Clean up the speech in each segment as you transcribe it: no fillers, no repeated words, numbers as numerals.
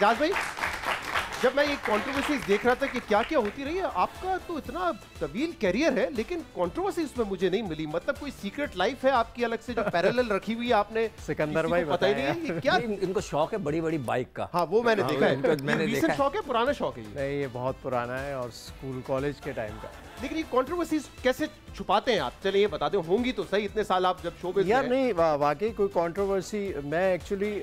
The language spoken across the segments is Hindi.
एजाज भाई, जब मैं ये कंट्रोवर्सीज देख रहा था कि क्या क्या होती रही है, आपका तो इतना तवील कैरियर है लेकिन कंट्रोवर्सी उसमें मुझे नहीं मिली। मतलब कोई सीक्रेट लाइफ है आपकी अलग से जो पैरेलल रखी हुई है आपने? सिकंदर भाई पता ही नहीं है ये क्या इनको शौक है बड़ी बड़ी बाइक का। हाँ वो मैंने देखा है। मैंने recent देखा शौक है, पुराना शौक है ये? नहीं, ये बहुत पुराना है और स्कूल कॉलेज के टाइम का। लेकिन ये कंट्रोवर्सीज कैसे छुपाते हैं आप? चलिए ये बता दें, होंगी तो सही, इतने साल आप जब शोबिज़ में यार हैं। नहीं, वाकई कोई कंट्रोवर्सी, मैं एक्चुअली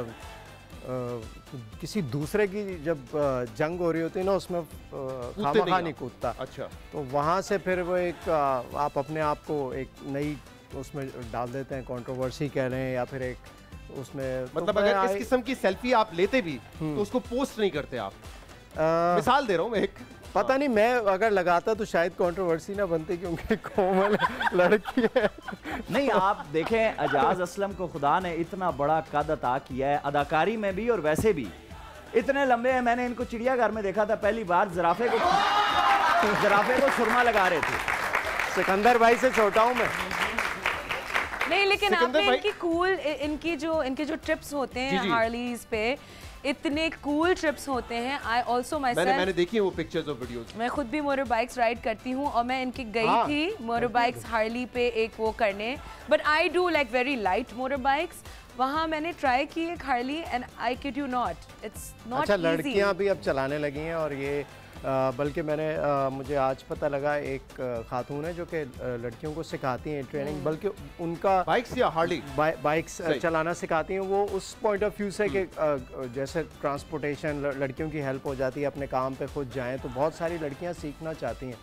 किसी दूसरे की जब जंग हो रही होती है ना, उसमें खामखा नहीं कूदता। अच्छा, तो वहाँ से फिर वो एक आप अपने आप को एक नई उसमें डाल देते हैं, कंट्रोवर्सी कह लें या फिर एक उसमें। मतलब तो अगर इस किस्म की सेल्फी आप लेते भी तो उसको पोस्ट नहीं करते आप? मिसाल दे रहा हूँ मैं एक। पता नहीं, मैं अगर लगाता तो शायद कंट्रोवर्सी ना बनती, क्योंकि कोमल लड़की है। नहीं, आप देखें एजाज असलम को खुदा ने इतना बड़ा कद अता किया है, अदाकारी में भी और वैसे भी इतने लंबे हैं। मैंने इनको चिड़ियाघर में देखा था पहली बार, जराफे को सुरमा लगा रहे थे। सिकंदर भाई से छोटा हूँ मैं। नहीं, लेकिन आपने इनकी कूल, इनके जो ट्रिप्स होते हैं हार्लीज पे, इतने कूल ट्रिप्स होते हैं। आई ऑल्सो माई सेल्फ, मैंने देखी है वो पिक्चर्स और वीडियोस। मैं खुद भी मोटर बाइक्स राइड करती हूँ और मैं इनकी गई थी मोटर बाइक्स हार्ली पे एक वो करने, but I do like very light motor bikes. वहाँ मैंने ट्राई की एक Harley and I kid you not, it's not अच्छा, इजी। लड़कियाँ भी अब चलाने लगी हैं और ये बल्कि मुझे आज पता लगा एक खातून है जो कि लड़कियों को सिखाती हैं ट्रेनिंग, बल्कि उनका बाइक्स या हार्ली बाइक्स चलाना सिखाती हैं। वो उस पॉइंट ऑफ व्यू से कि जैसे ट्रांसपोर्टेशन, लड़कियों की हेल्प हो जाती है, अपने काम पे खुद जाएं, तो बहुत सारी लड़कियां सीखना चाहती हैं।